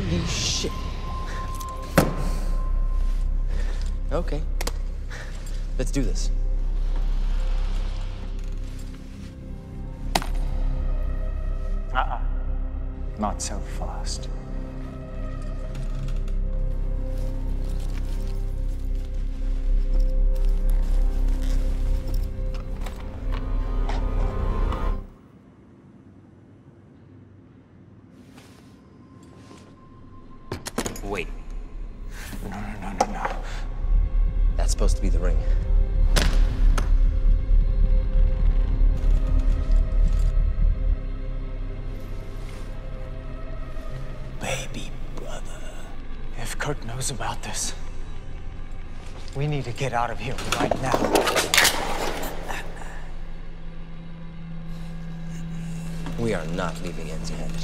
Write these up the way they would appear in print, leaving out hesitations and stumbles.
Holy shit. Okay. Let's do this. Not so fast. Wait. No. That's supposed to be the ring. Baby brother. If Kurt knows about this, we need to get out of here right now. We are not leaving empty-handed.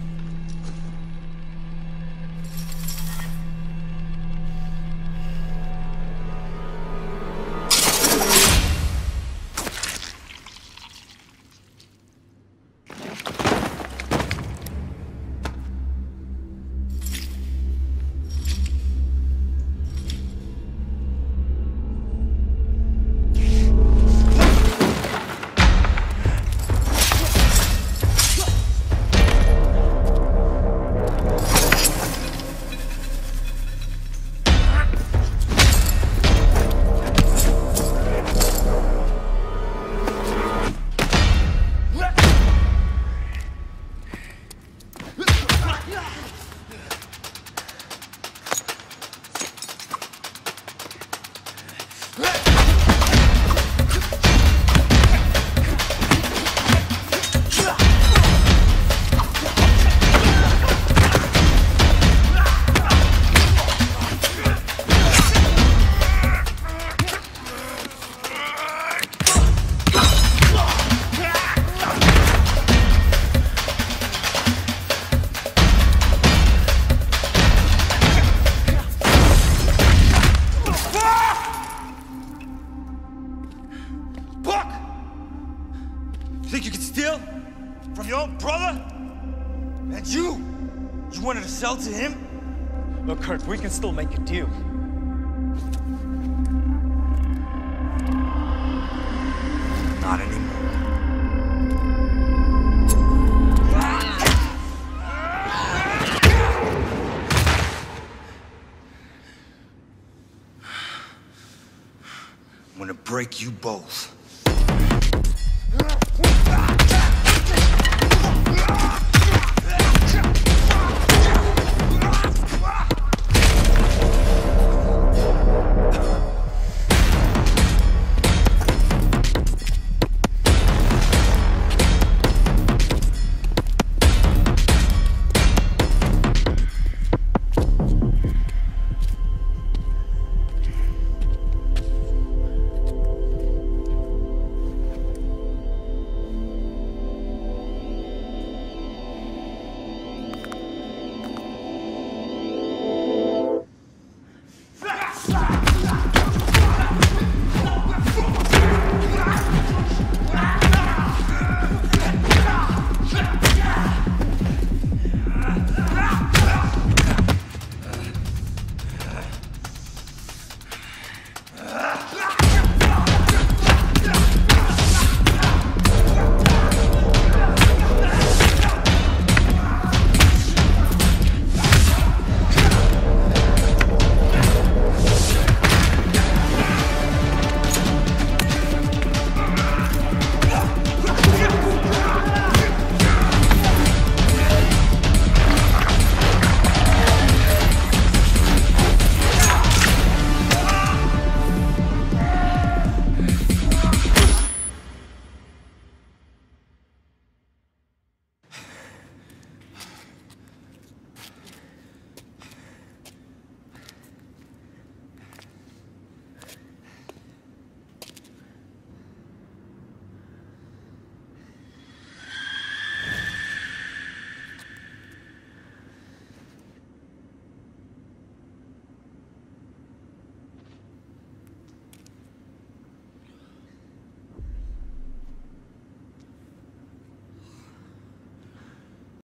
Think you can steal from your own brother? And you wanted to sell to him? Look, Kurt, we can still make a deal. Not anymore. I'm gonna break you both.